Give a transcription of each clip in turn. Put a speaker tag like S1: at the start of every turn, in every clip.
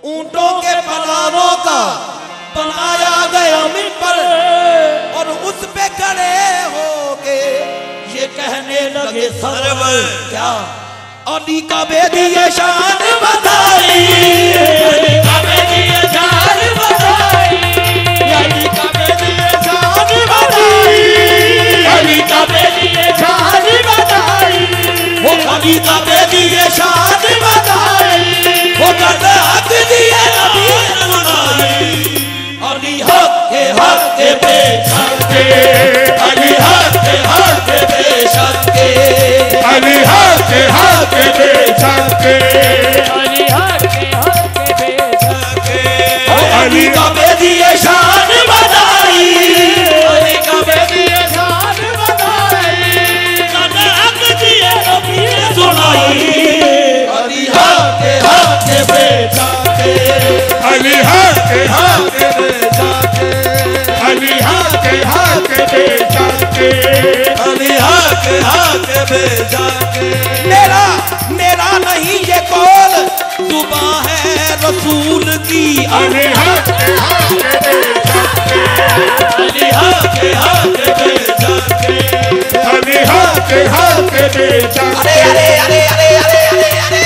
S1: ऊंटों के पलारों का बनाया गया मिंबर और उस पे खड़े होके ये कहने लगे सरवर क्या अली का बेदी ये शान बताई, अली का बेदी ये शान बताई, अली का बेदी ये शान बताई, अली का बेदी ये शान बताई, वो अली का बेदी ये शान बताई, वो करते हक दिए नबी सुनाई। अली हक के बेशक के, अली हक के बेशक के,
S2: अली हक के बेशक के,
S3: अली हक के बेशक के,
S1: अली का बेदी ये शान बताई,
S3: अली का बेदी ये शान बताई,
S1: करते हक दिए नबी सुनाई। अली हक के बेशक के,
S2: अली हक
S1: के बेशक के,
S2: अली हक बेशक के,
S1: अली हक बेशक के। मेरा मेरा नहीं ये कौल जुबां है रसूल की।
S2: अली हक बेशक के,
S1: अली हक बेशक के,
S2: अली हक बेशक
S1: अरे अरे अरे अरे अरे अरे अरे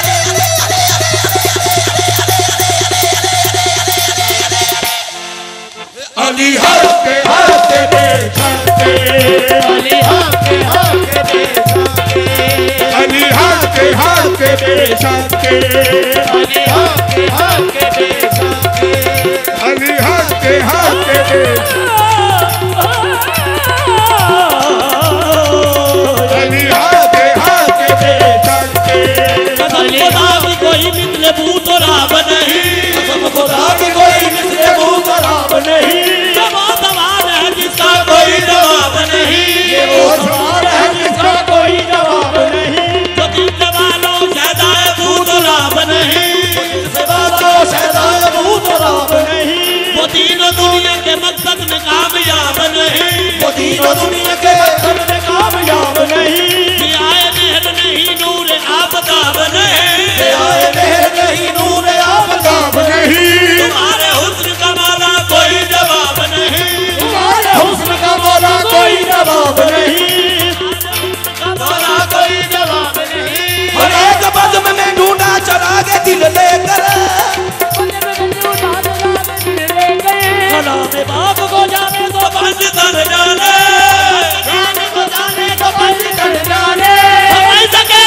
S1: अली हक
S2: बेशक के,
S3: अली हक बेशक के,
S2: अली हक बेशक के,
S3: अली हक बेशक के,
S2: अली हक बेशक, अली हक बेशक के,
S1: कसम खुदा की कोई मिस्ल बूत और राब नहीं, कसम खुदा की कोई मिस्ल बूत और राब नहीं, वो सवाल है जिसका कोई जवाब नहीं, ये वो सवाल है जिसका कोई जवाब नहीं, जो दिल से वालों शहदाए बूत और राब नहीं, से वालों शहदाए बूत और राब नहीं, वो तीनों दुनिया के मकसद में कामयाब नहीं, वो तीनों दुनिया के मकसद में कामयाब नहीं, ये आए मेहर नहीं नूर आफताब नहीं, ये आए मेहर नहीं नूर आफताब
S2: नहीं,
S1: तुम्हारे हुस्न का मारा कोई जवाब नहीं,
S3: तुम्हारे हुस्न का मौला कोई जवाब नहीं,
S1: मारा कोई जवाब
S3: नहीं,
S1: हर एक बज़्म में ढूंढा चला के दिल लेकर, कलाम बाप को जाने तो बंद कर जाने,
S3: जाने को जाने तो बंद कर जाने,
S1: समझ सके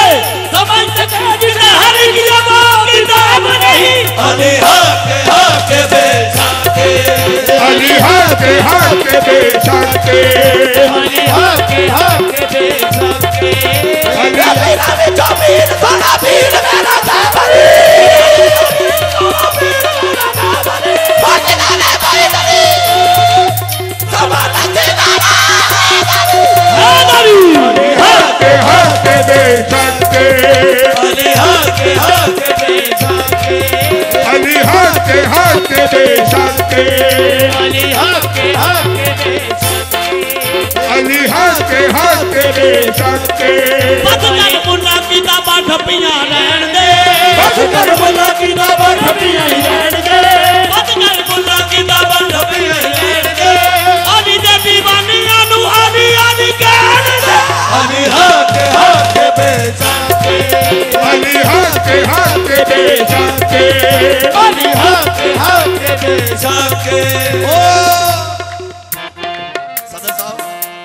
S1: जिसे हर की जवाब किताब नहीं। अली हक बेशक के,
S2: अली हक बेशक के,
S3: अली हक बेशक के,
S1: मेरा मेरा जमीन सोना पीर मेरा सावरी, सोना पीर मेरा सावरी, बाजना ने कोई नहीं, समाना के नारा हैदरी।
S2: हक बेशक के,
S1: अली हक बेशक के,
S2: अली हक बेशक के,
S3: अली हक बेशक के,
S2: अली हक बेशक के,
S1: बदकर मुन्ना किताबां ठप्पियां रहन दे,
S3: बदकर मुन्ना किताबां ठप्पियां रहन दे,
S1: बदकर मुन्ना किताबां ठप्पियां रहन दे, अली दे दीवानियां नू अली अली कहन दे। अली हक बेशक के,
S2: अली हक बेशक के,
S1: अली हक बेशक के। ओ सदर साहब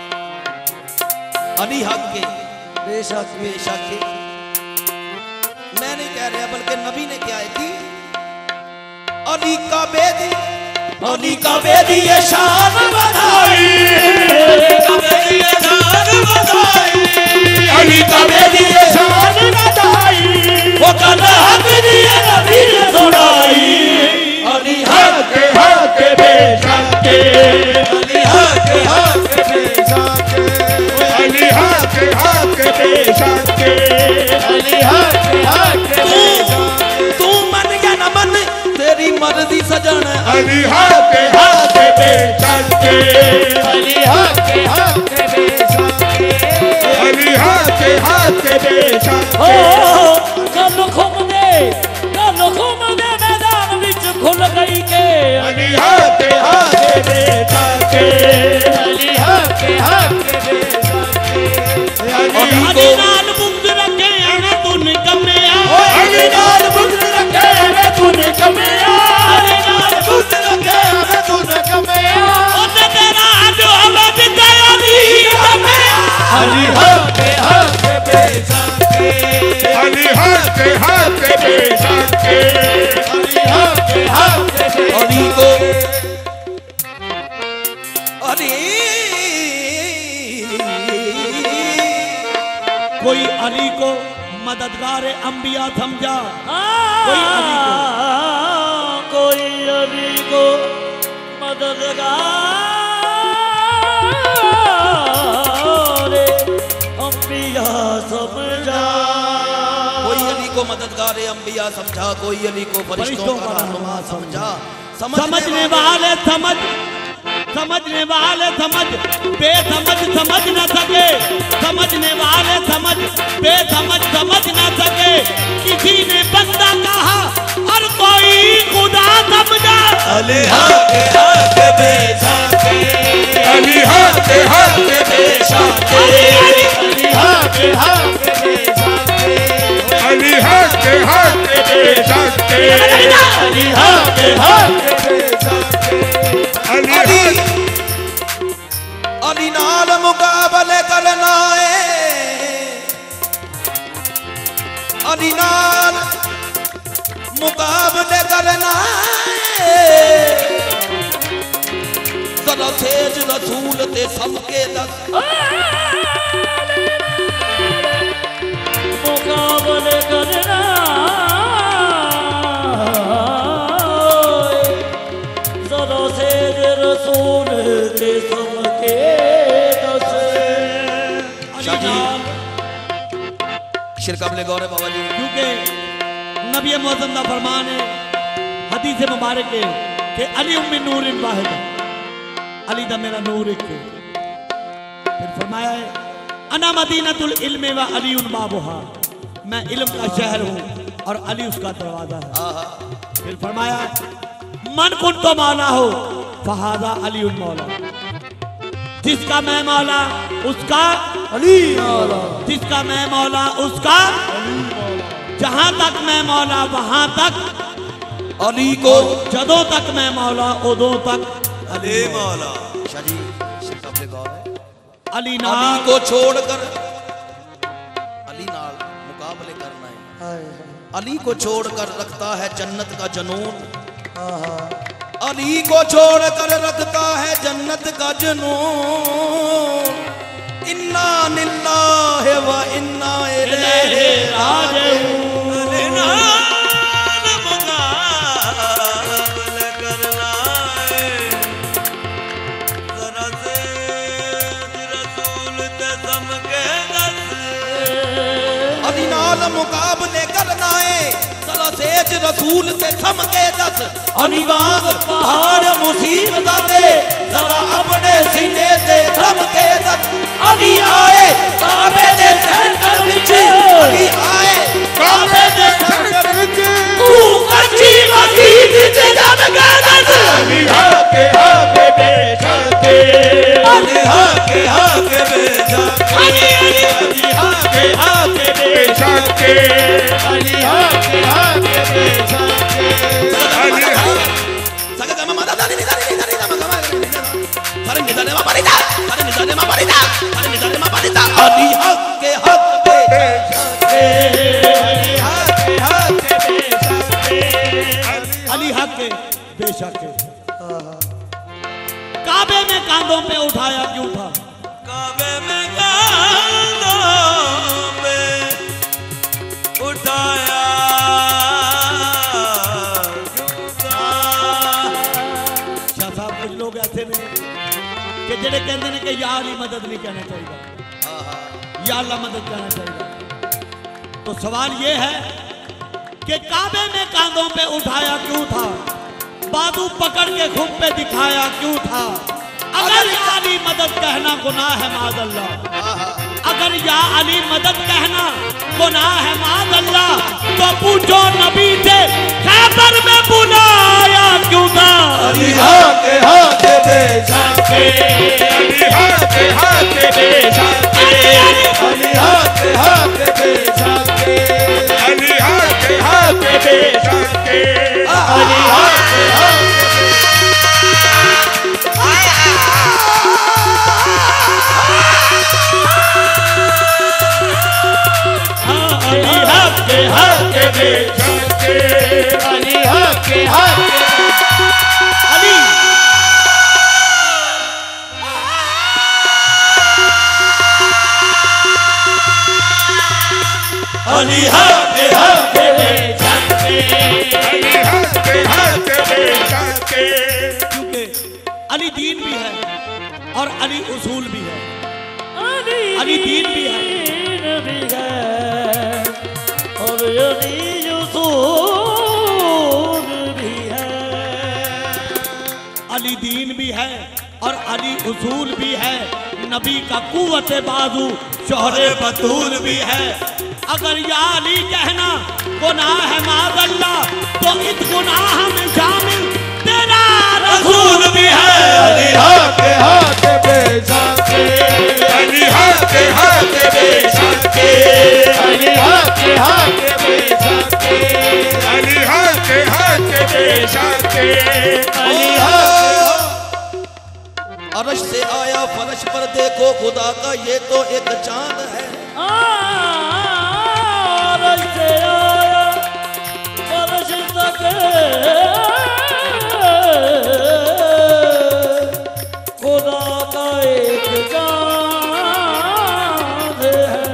S1: अली हक के बेशक बेशक के, मैं नहीं कह रहा बल्कि नबी ने क्या है कि अली का बेदी ये शान बताई, अली का बेदी ये शान बताई, अली का बेदी ये शान बताई, वो कल हक दिए नबी ने सुनाई। अली हक
S2: बेशक के,
S1: अली हक बेशक के,
S2: अली हक बेशक के,
S3: अली हक बेशक
S1: तू मन या न मन तेरी मर्जी सजन।
S2: अली हक बेशक के,
S3: अली हक बेशक के,
S2: अली हक बेशक
S3: ओ
S2: के,
S3: कल खुम दे
S1: को
S3: नाल बुग्ध रखे हमें तूने कमे
S2: अली
S3: नाल बुग्ध रखे हमें तूने कमे नाल बुग्ध रखे हमें तूने कमे ओने तेरा जो हमें दिखाया दी हमें अली हक बेशके
S2: अली हक बेशके
S3: अली हक
S1: अली को अली कोई अली को मददगार अंबिया समझा कोई अली को मददगार अंबिया समझा कोई अली को मददगार अंबिया समझा कोई अली को फरिश्तों का रहनुमा समझा
S3: समझने वाले समझने वाले समझ बेसमझ समझ न सके समझने वाले समझ बेसमझ समझ न सके किसी ने बंदा कहा और कोई खुदा समझा
S1: अली हक बेशके
S2: अली हक
S1: बेशके
S3: अली हक बेशके
S2: अली हक बेशके
S3: अली हक
S1: अली अली नाल मुकाबले करना है अली नाल मुकाबले करना है जरा सेज रसूल ते सबके दस
S3: मुकाबले करना जरा सेज रसूल ते सबके दस
S1: शिरकबले गौरे बाबा जी
S3: क्योंकि नबी मुअज़्ज़म का फरमान है हदीस मुबारक है कि अली उम्मी नूर वाहिद अली दा मेरा नूर एक है फिर फरमाया है अना मदीनतुल इल्म व अली बाबुहा मैं इल्म का शहर हूँ और अली उसका दरवाजा है फिर फरमाया मन कुन तो मौला हो फहादा अली मौला जिसका मैं मौला उसका अली मौला जिसका मैं मौला उसका जहां तक मैं मौला वहां तक
S1: अली को
S3: जदों तक मैं मौला उदों तक
S1: अली मौला शाजी शिरकबले गौरे
S3: अली
S1: अली
S3: नाल
S1: को छोड़कर अली नाल मुकाबले करना है अली को छोड़कर रखता है जन्नत का जनून अली को छोड़कर रखता है जन्नत का जनून इन्ना लिल्लाहि व इन्ना इलैहि राजिऊन अली नाल मुकाबले करना है जरा सेज रसूल ते सम के दस अली वांग पहाड़ मुसीबत दे जरा अपने सीने ते थम के दस अली आए काबे दे सेंटर विच अली आए काबे दे सेंटर विच तू कच्ची मस्जिद ते जम के दस
S2: अली हक बेशके
S1: अली हक बेशके
S3: अली
S1: हक
S2: बेशके
S3: अली हक बेशके
S2: अली हक
S1: Saga mama da ni da Sare ni da ma parita Sare ni da ma parita Sare ni da ma parita Ali hak ke
S3: Ali हक बेशक काबे में कांधों पे उठाया क्यों था
S1: काबे में कांधों पे उठाया
S3: लोग ऐसे ने कि जेडे कहते हैं कि या अली मदद नहीं कहना चाहिए या अल्लाह मदद कहना चाहिए। तो सवाल ये है कि काबे में कांधों पे उठाया क्यों था, बाजू पकड़ के खुद पे दिखाया क्यों था। अगर या अली मदद कहना गुनाह है माज़अल्लाह, अगर या अली मदद कहना गुनाह है माज़अल्लाह, तो पूछो नबी से खैबर में बुलाया क्यों था।
S1: अली हाथ बेशक
S2: अली हाथ बेशक
S1: अली हाथ हक बेशक
S2: अली हक हक बेशक
S1: अली हक हक
S3: अली हक हक
S2: बेशक
S1: अली हक हक
S3: अली
S1: अली हक हक बेशक
S2: अली हक हक बेशक
S3: क्योंकि अली दीन भी है और अली उसूल भी है। अली दीन भी है
S1: और अली उसूल भी है।
S3: अली दीन भी है और अली उसूल भी है। नबी का कुव्वत बाजू शोहरे बतूल भी है। अगर या अली कहना गुनाह है माज़अल्लाह तो इस गुनाह में शामिल तेरा रसूल भी है।
S1: अली हक हक बेशक
S2: अली हक हक बेशक
S1: अली हक हक बेशक
S2: अली हक हक बेशक
S1: अली हक। अर्श से आया फर्श पर देखो खुदा का ये तो एक चांद है। अर्श से आया फर्श तक खुदा का एक चांद है।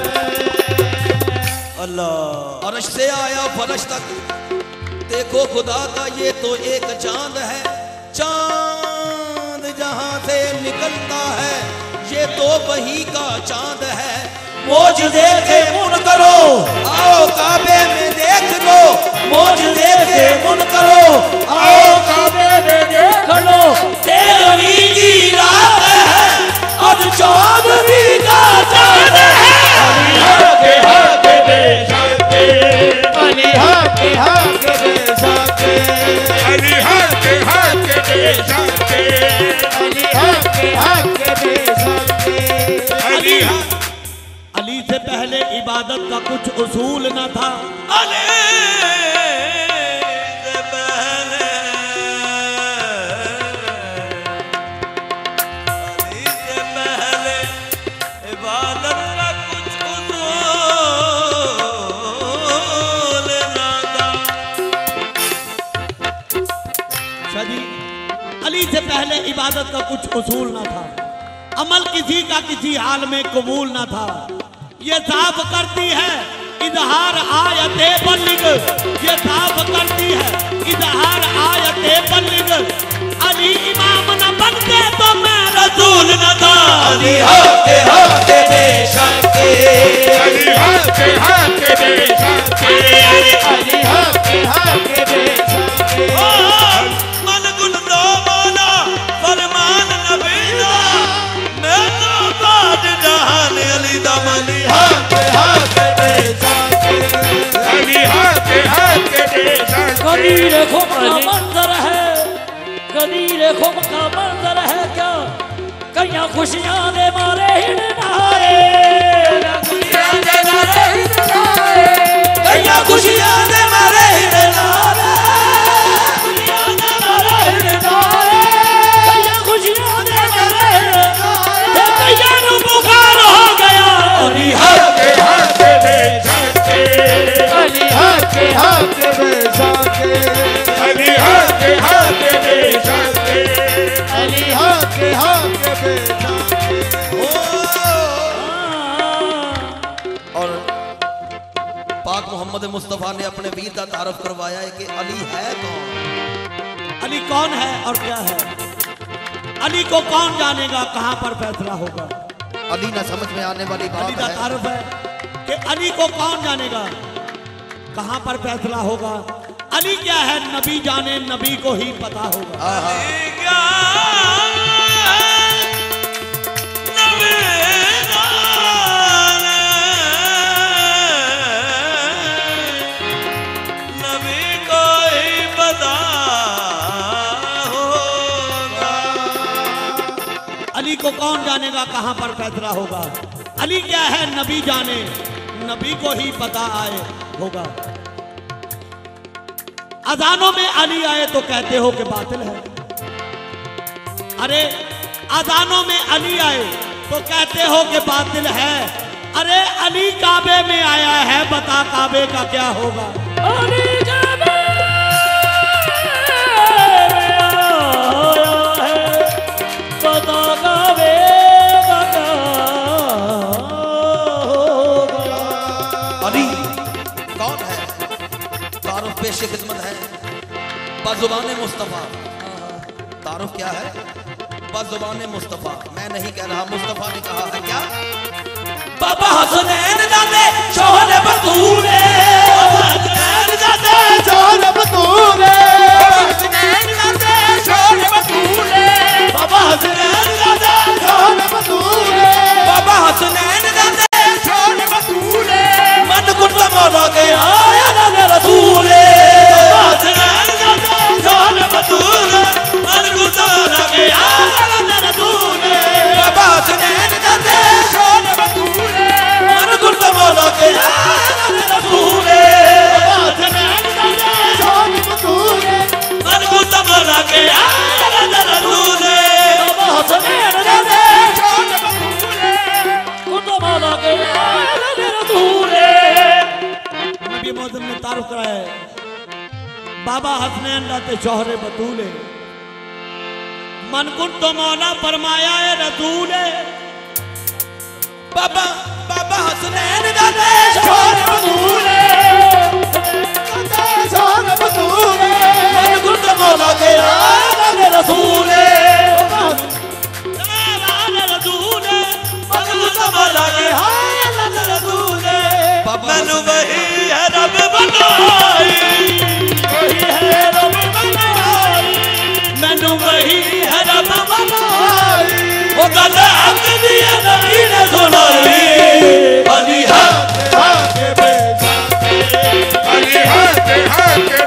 S3: अल्लाह
S1: अर्श से आया फर्श तक देखो खुदा का ये तो एक चांद है। चांद जहां से निकलता है ये तो वही का चांद है। मौजज़े से मुन करो आओ काबे में देख लो। मौजज़े से मुन करो आओ काबे में देख लो। 13वीं की रात है और 14वीं का चांद है।
S2: अली हक हक बेशक
S1: अली हक हक बेशक
S2: अली हक हक बेशक
S1: अली हक हक बेशक
S2: अली हक
S3: अली से पहले इबादत का कुछ उसूल न था।
S1: अली से पहले इबादत का कुछ उसूल न था।
S3: शादी अली से पहले इबादत का कुछ उसूल न था। अमल किसी का किसी हाल में कबूल न था। ये साफ करती है इजहार आयते बल्लिग। ये साफ करती है इजहार आयते बल्लिग। अली इमाम न बनते तो मैं रसूल न था।
S1: अली हक हक बेशक
S2: अली हक हक बेशक
S1: अली हक हक बेशक मन गुल दो बोला फरमान नबी दा मैं तो बाद जहान अली दा। अली हक हक बेशक
S2: अली हक हक बेशक
S4: कभी देखो का मंजर है, कभी देखो का मंजर है क्या कहीं खुशियां दे मारे हिड़ नहाए।
S1: खुशियां दे मारे हिड़ नारे कहिया खुशियां दे मारे हिड़ नारे
S4: खुशियां दे मारे हिड़ नहाए, कहीं खुशियां दे मारे हिड़ नहाए। कहीं नु बुखार हो गया।
S1: अली हक
S2: हक बेशक
S1: अली हक हक बेशक
S2: अली हक हक बेशक
S1: अली हक हक बेशक। और पाक मोहम्मद मुस्तफ़ा ने अपने वीर का तारफ करवाया है कि अली है कौन।
S3: अली कौन है और क्या है? अली को कौन जानेगा, कहां पर फैसला होगा?
S1: अली ना समझ में आने वाली
S3: अली
S1: बात
S3: का
S1: है।
S3: तारुफ है कि अली को कौन जानेगा, कहां पर फैसला होगा। अली क्या है नबी जाने, नबी को ही पता होगा।
S1: आहा।
S3: अली को कौन जानेगा, कहां पर फैसला होगा। अली क्या है नबी जाने, नबी को ही पता आए होगा। अजानों में अली आए तो कहते हो कि बातिल है। अरे अजानों में अली आए तो कहते हो कि बातिल है। अरे अली काबे में आया है, बता काबे का क्या होगा।
S4: अली काबे में आया है, बता काबे का क्या होगा।
S1: अली कौन है? तारुफ पेश खिदमत है बज़ुबान मुस्तफ़ा। तारुफ क्या है? बज़ुबान मुस्तफ़ा। मैं नहीं कह रहा, मुस्तफ़ा ने कहा है। क्या?
S4: बाबा हसनैन दादे शोहर बतूरे, बाबा हसनैन दादे शोहर बतूरे, बाबा हसनैन दादे शोहर बतूरे, बाबा हसनैन दादे शोहर बतूरे,
S1: बाबा हसनैन दादे
S4: शोहर बतूरे,
S1: मन कुट मौला के
S4: आया दादे रसूले, बाबा हसनैन दादे शोहर बतूरे, मन कुट मौला के आया दादे रसूले,
S1: बाबा हसनैन दादे
S4: शोहर बतूरे,
S1: मन कुट मौला के
S4: रसूले, बाबा हसनैन दादे शोहर बतूरे, मन कुट मौला के आया दादे रसूले, बाबा हसनैन दादे शोहर बतूरे, कुट मौला के आया दादे रसूले।
S3: नबी मौजूद ने तारुफ कराया है, बाबा हसनैन दाते शोहरे बतूले, मन कुन तो मौला फरमाया है रसूले।
S1: बाबा बाबा हसनैन दादे
S4: शोहर बतूरे, शोहर बतूरे, मन कुट मौला के आया दादे रसूले, दादे रसूले, मन कुट मौला के आया दादे रसूले।
S1: मैनू
S4: वही है रब बनाई, वही है रब बनाई, मैनू वही है रब बनाई, वो गल हक दी नबी ने सुनाई। अली
S2: अली हाथ हाथ